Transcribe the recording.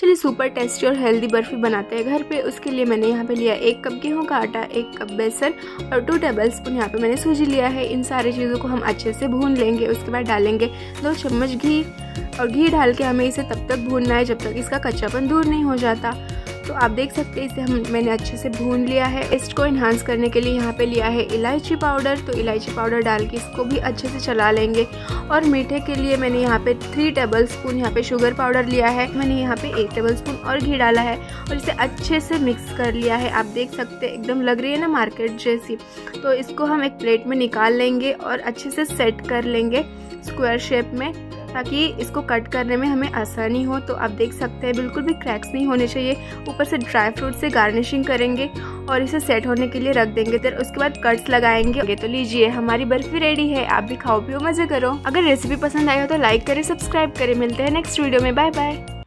चलिए super tasty और healthy barfi बनाते हैं घर पे। उसके लिए मैंने यहाँ पे लिया 1 कप गेहूं का आटा, 1 कप बेसन और 2 टेबलस्पून यहाँ पे मैंने सूजी लिया है। इन सारी चीज़ों को हम अच्छे से भून लेंगे। उसके बाद डालेंगे 2 चम्मच घी और घी डाल के हमें इसे तब तक भूनना है जब तक इसका कच्चापन दूर नहीं हो जाता। तो आप देख सकते हैं इसे मैंने अच्छे से भून लिया है। टेस्ट को इन्हांस करने के लिए यहाँ पे लिया है इलायची पाउडर, तो इलायची पाउडर डाल के इसको भी अच्छे से चला लेंगे। और मीठे के लिए मैंने यहाँ पे 3 टेबलस्पून यहाँ पे शुगर पाउडर लिया है। मैंने यहाँ पे 1 टेबलस्पून और घी डाला है और इसे अच्छे से मिक्स कर लिया है। आप देख सकते हैं एकदम लग रही है ना मार्केट जैसी। तो इसको हम एक प्लेट में निकाल लेंगे और अच्छे से सेट कर लेंगे स्क्वायर शेप में, ताकि इसको कट करने में हमें आसानी हो। तो आप देख सकते हैं बिल्कुल भी क्रैक्स नहीं होने चाहिए। ऊपर से ड्राई फ्रूट से गार्निशिंग करेंगे और इसे सेट होने के लिए रख देंगे। फिर उसके बाद कट्स लगाएंगे। तो लीजिए हमारी बर्फी रेडी है। आप भी खाओ पियो मजे करो। अगर रेसिपी पसंद आई हो तो लाइक करें, सब्सक्राइब करें। मिलते हैं नेक्स्ट वीडियो में। Bye bye.